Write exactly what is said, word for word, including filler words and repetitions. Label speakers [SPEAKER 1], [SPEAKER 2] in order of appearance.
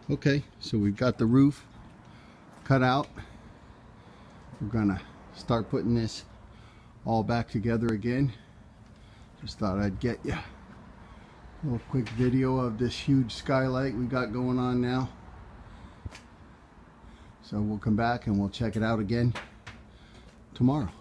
[SPEAKER 1] Okay, so we've got the roof cut out. We're gonna start putting this all back together again. Just thought I'd get you a little quick video of this huge skylight we got going on now. So we'll come back and we'll check it out again tomorrow.